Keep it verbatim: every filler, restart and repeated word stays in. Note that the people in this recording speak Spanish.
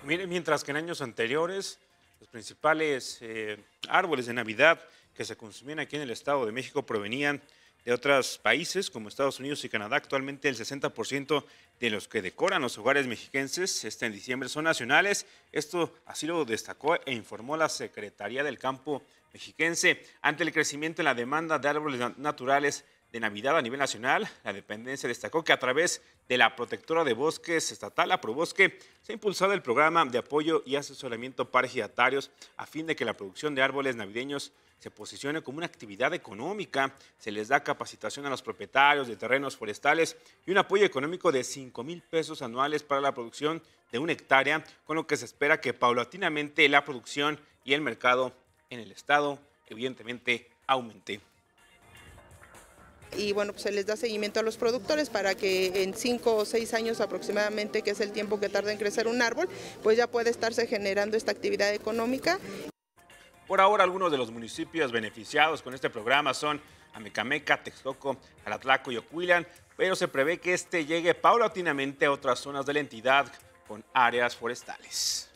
Mire, mientras que en años anteriores los principales eh, árboles de Navidad que se consumían aquí en el Estado de México provenían de otros países como Estados Unidos y Canadá. Actualmente el sesenta por ciento de los que decoran los hogares mexiquenses este en diciembre son nacionales. Esto así lo destacó e informó la Secretaría del Campo mexiquense. Ante el crecimiento en la demanda de árboles naturales de Navidad a nivel nacional, la dependencia destacó que a través de la Protectora de Bosques Estatal, la Probosque, se ha impulsado el programa de apoyo y asesoramiento para ejidatarios a fin de que la producción de árboles navideños se posicione como una actividad económica. Se les da capacitación a los propietarios de terrenos forestales y un apoyo económico de cinco mil pesos anuales para la producción de una hectárea, con lo que se espera que paulatinamente la producción y el mercado en el estado evidentemente aumente. Y bueno, pues se les da seguimiento a los productores para que en cinco o seis años aproximadamente, que es el tiempo que tarda en crecer un árbol, pues ya puede estarse generando esta actividad económica. Por ahora, algunos de los municipios beneficiados con este programa son Amecameca, Texcoco, Alatlaco y Ocuilan, pero se prevé que este llegue paulatinamente a otras zonas de la entidad con áreas forestales.